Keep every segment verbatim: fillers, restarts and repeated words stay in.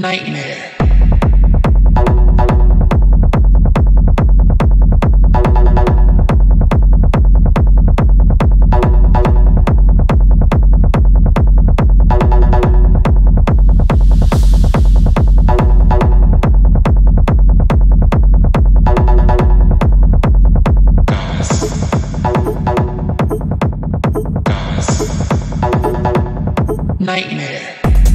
Nightmare. Nightmare.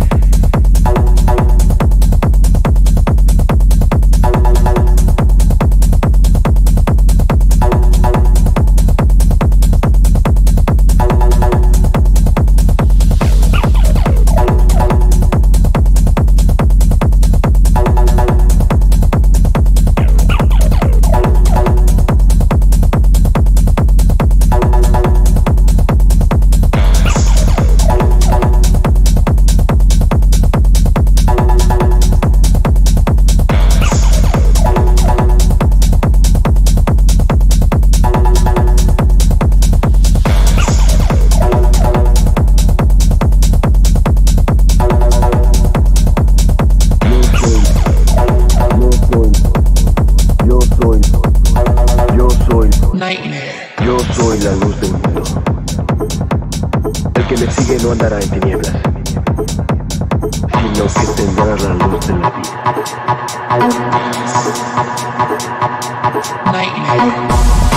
Yo soy la luz del mundo. El que me sigue no andará en tinieblas, sino que tendrá la luz de la vida. Nightmare.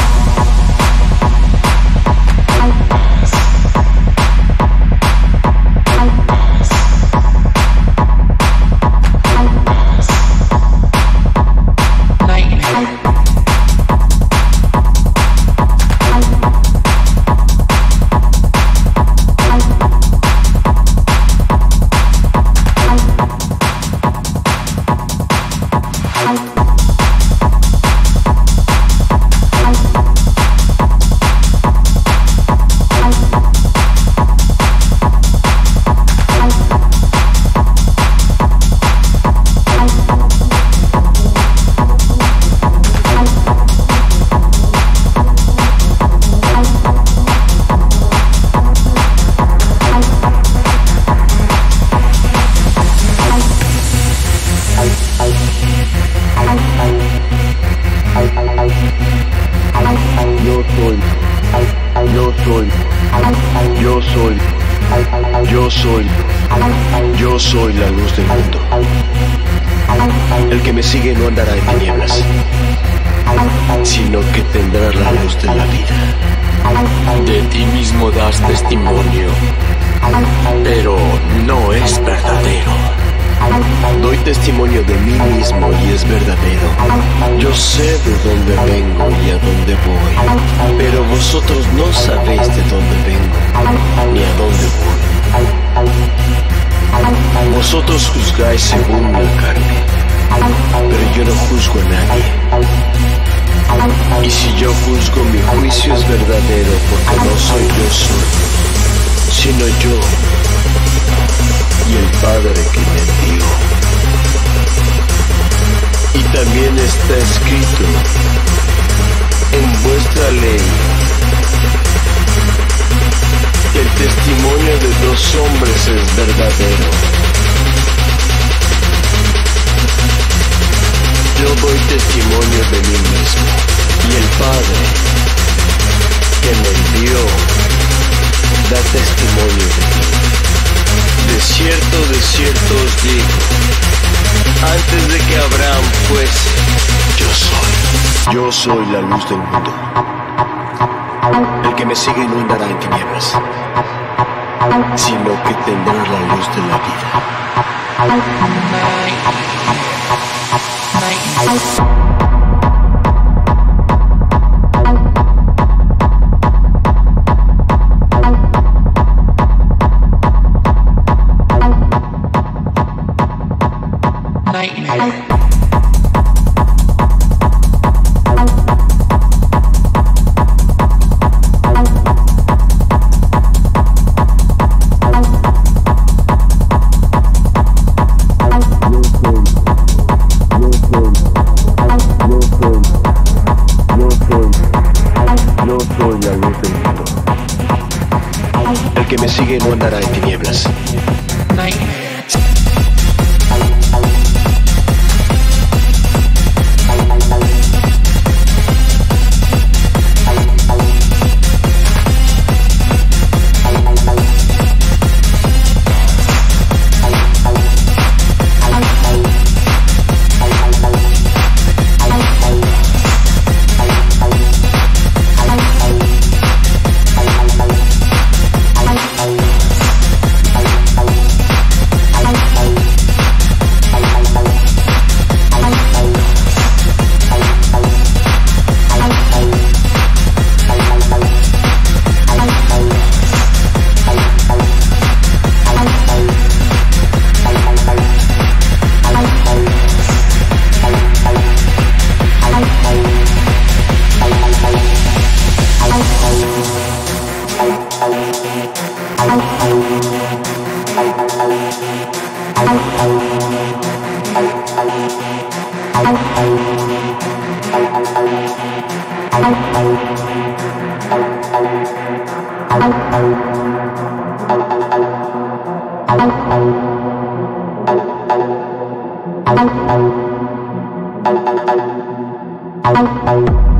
Yo soy, yo soy, yo soy, yo soy la luz del mundo. El que me sigue no andará en tinieblas, sino que tendrá la luz de la vida. De ti mismo das testimonio, pero no es verdadero. Doy testimonio de mí mismo y es verdadero. Yo sé de dónde vengo y a dónde voy, pero vosotros no sabéis de dónde vengo ni a dónde voy. Vosotros juzgáis según la carne, pero yo no juzgo a nadie. Y si yo juzgo, mi juicio es verdadero, porque no soy yo solo, sino yo y el Padre que me envió. Y también está escrito en vuestra ley que el testimonio de dos hombres es verdadero. Yo doy testimonio de mí mismo, y el Padre que me envió da testimonio de mí. De cierto, de cierto os digo, antes de que Abraham fuese, yo soy. Yo soy la luz del mundo. El que me sigue no andará en tinieblas, sino que tendrá la luz de la vida. Nightmare. El que me sigue no andará en tinieblas. Nightmare. Thank you.